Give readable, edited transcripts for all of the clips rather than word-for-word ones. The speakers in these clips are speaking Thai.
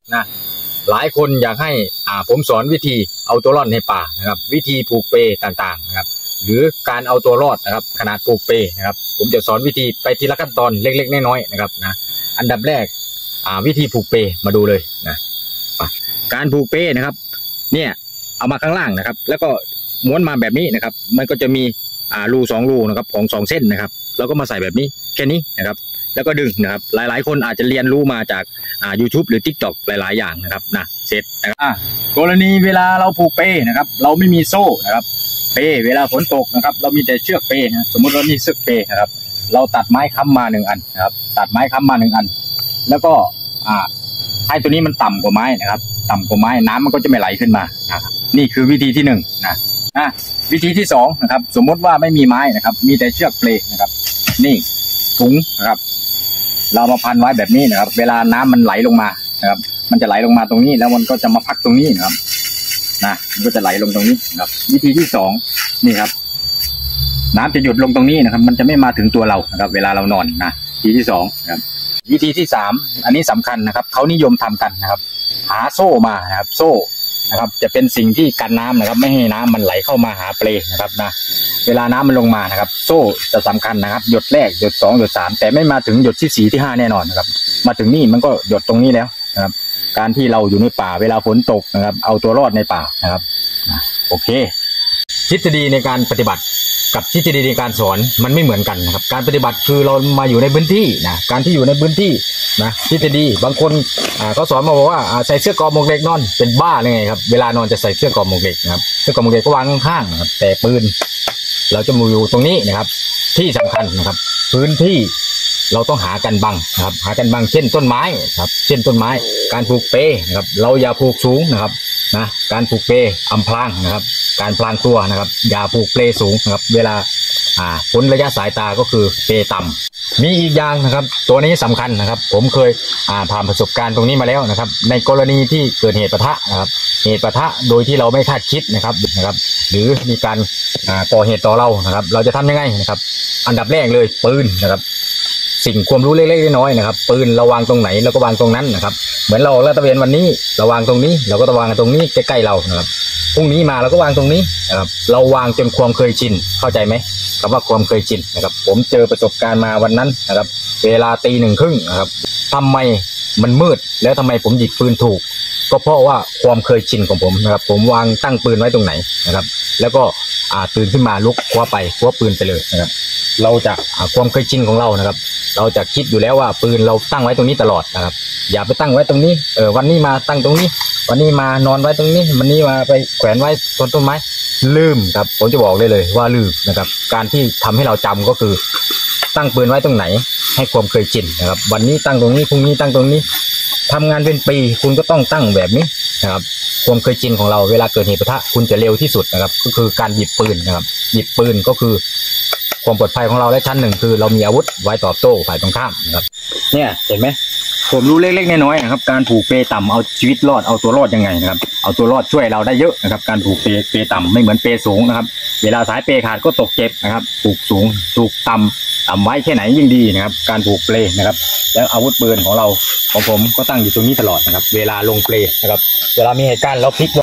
นะหลายคนอยากให้ผมสอนวิธีเอาตัวรอดในป่านะครับวิธีผูกเปต่างๆนะครับหรือการเอาตัวรอดนะครับขนาดผูกเปนะครับผมจะสอนวิธีไปทีละขั้นตอนเล็กๆน้อยๆนะครับนะอันดับแรกวิธีผูกเปมาดูเลยนะการผูกเปนะครับเนี่ยเอามาข้างล่างนะครับแล้วก็ม้วนมาแบบนี้นะครับมันก็จะมีรู2รูนะครับของ2เส้นนะครับแล้วก็มาใส่แบบนี้แค่นี้นะครับแล้วก็ดึงนะครับหลายๆคนอาจจะเรียนรู้มาจากYouTube หรือ TikTok หลายๆอย่างนะครับนะเสร็จนะครับกรณีเวลาเราผูกเปนะครับเราไม่มีโซ่นะครับเปเวลาฝนตกนะครับเรามีแต่เชือกเปนะสมมติเรามีเชือกเปนะครับเราตัดไม้ค้ำมา1อันนะครับตัดไม้ค้ำมา1อันแล้วก็ให้ตัวนี้มันต่ำกว่าไม้นะครับต่ำกว่าไม้น้ำมันก็จะไม่ไหลขึ้นมานะครับนี่คือวิธีที่1นะวิธีที่2นะครับสมมติว่าไม่มีไม้นะครับมีแต่เชือกเปลนะครับนี่ถุงนะครับเรามาพันไว้แบบนี้นะครับเวลาน้ำมันไหลลงมานะครับมันจะไหลลงมาตรงนี้แล้วมันก็จะมาพักตรงนี้นะครับมันก็จะไหลลงตรงนี้นะครับวิธีที่2นี่ครับน้ำจะหยุดลงตรงนี้นะครับมันจะไม่มาถึงตัวเรานะครับเวลาเรานอนนะวิธีที่2นะครับวิธีที่3อันนี้สำคัญนะครับเขานิยมทำกันนะครับหาโซ่มานะครับโซ่นะครับจะเป็นสิ่งที่กันน้ำนะครับไม่ให้น้ำมันไหลเข้ามาหาเปลนะครับนะเวลาน้ำมันลงมานะครับโซ่จะสำคัญนะครับหยดแรกหยด2หยด3แต่ไม่มาถึงหยดที่4ที่5แน่นอนนะครับมาถึงนี่มันก็หยดตรงนี้แล้วนะครับการที่เราอยู่ในป่าเวลาฝนตกนะครับเอาตัวรอดในป่านะครับโอเคทฤษฎีในการปฏิบัติกับทฤษฎีในการสอนมันไม่เหมือนกันนะครับการปฏิบัติคือเรามาอยู่ในพื้นที่นะการที่อยู่ในพื้นที่นะทฤษฎีบางคนเขาสอนมาบอกว่าใส่เสื้อกอหมวกเหล็กนอนเป็นบ้าเลยไงครับเวลานอนจะใส่เสื้อกอหมวกเหล็กนะครับเสื้อกอหมวกเหล็กก็วางข้างๆนะครับแต่ปืนเราจะอยู่ตรงนี้นะครับที่สำคัญนะครับพื้นที่เราต้องหากันบังนะครับหากันบังเช่นต้นไม้ครับเช่นต้นไม้การผูกเปนะครับเราอย่าผูกสูงนะครับนะการผูกเปอำพรางนะครับการพลางตัวนะครับอย่าผูกเปสูงนะครับเวลาพ้นระยะสายตาก็คือเปต่ำมีอีกอย่างนะครับตัวนี้สำคัญนะครับผมเคยผ่านประสบการณ์ตรงนี้มาแล้วนะครับในกรณีที่เกิดเหตุปะทะนะครับเหตุปะทะโดยที่เราไม่คาดคิดนะครับหรือมีการก่อเหตุต่อเรานะครับเราจะทำยังไงนะครับอันดับแรกเลยปืนนะครับสิ่งความรู้เล็กๆน้อยๆนะครับปืนเราวางตรงไหนเราก็วางตรงนั้นนะครับเหมือนเราลาดตระเวนวันนี้เราวางตรงนี้เราก็ต้องวางตรงนี้ใกล้ๆเรานะครับพรุ่งนี้มาเราก็วางตรงนี้นะครับเราวางจนความเคยชินเข้าใจไหมคำว่าความเคยชินนะครับผมเจอประสบการณ์มาวันนั้นนะครับเวลาตี 1:30นะครับทำไมมันมืดแล้วทำไมผมหยิบปืนถูกก็เพราะว่าความเคยชินของผมนะครับผมวางตั้งปืนไว้ตรงไหนนะครับแล้วก็ตื่นขึ้นมาลุกคว้าปืนไปเลยนะครับเราจะความเคยชินของเรานะครับเราจะคิดอยู่แล้วว่าปืนเราตั้งไว้ตรงนี้ตลอดนะครับอย่าไปตั้งไว้ตรงนี้วันนี้มาตั้งตรงนี้วันนี้มานอนไว้ตรงนี้วันนี้มาไปแขวนไว้ต้นไม้ลืมครับผมจะบอกเลยว่าลืมนะครับการที่ทำให้เราจำก็คือตั้งปืนไว้ตรงไหนให้ความเคยชินนะครับวันนี้ตั้งตรงนี้พรุ่งนี้ตั้งตรงนี้ทำงานเป็นปีคุณก็ต้องตั้งแบบนี้นะครับความเคยชินของเราเวลาเกิดเหตุปะทะคุณจะเร็วที่สุดนะครับก็คือการหยิบปืนนะครับหยิบปืนก็คือความปลอดภัยของเราและชั้นหนึ่งคือเรามีอาวุธไว้ตอบโต้ฝ่ายตรงข้ามนะครับเนี่ยเห็นไหมผมรู้เล็กๆน้อยๆนะครับการผูกเปต่ำเอาชีวิตรอดเอาตัวรอดยังไงนะครับเอาตัวรอดช่วยเราได้เยอะนะครับการผูกเปต่ำไม่เหมือนเปสูงนะครับเวลาสายเปขาดก็ตกเจ็บนะครับผูกสูงผูกต่ำไว้แค่ไหนยิ่งดีนะครับการผูกเปนะครับแล้วอาวุธปืนของเราของผมก็ตั้งอยู่ตรงนี้ตลอดนะครับเวลาลงเปนะครับเวลามีเหตุการณ์เราพลิก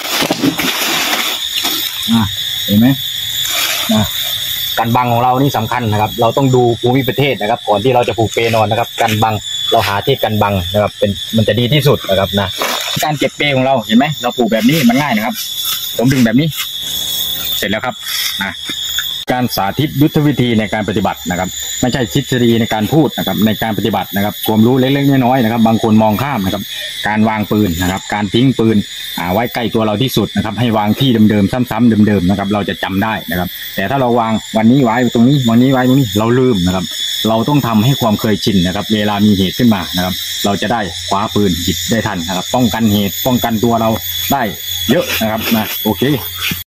เห็นไหมกันบังของเรานี่สำคัญนะครับเราต้องดูภูมิประเทศนะครับก่อนที่เราจะผูกเปนอนนะครับกันบังเราหาที่กันบังนะครับมันจะดีที่สุดนะครับนะการเก็บเปของเราเห็นไหมเราผูกแบบนี้มันง่ายนะครับผมดึงแบบนี้เสร็จแล้วครับการสาธิตยุทธวิธีในการปฏิบัตินะครับไม่ใช่ทฤษฎีในการพูดนะครับในการปฏิบัตินะครับความรู้เล็กๆน้อยๆนะครับบางคนมองข้ามนะครับการวางปืนนะครับการทิ้งปืนไว้ใกล้ตัวเราที่สุดนะครับให้วางที่เดิมๆซ้ำๆเดิมๆนะครับเราจะจำได้นะครับแต่ถ้าเราวางวันนี้ไว้ตรงนี้วันนี้ไว้ตรงนี้เราลืมนะครับเราต้องทำให้ความเคยชินนะครับเวลามีเหตุขึ้นมานะครับเราจะได้คว้าปืนหยิบได้ทันนะครับป้องกันเหตุป้องกันตัวเราได้เยอะนะครับโอเค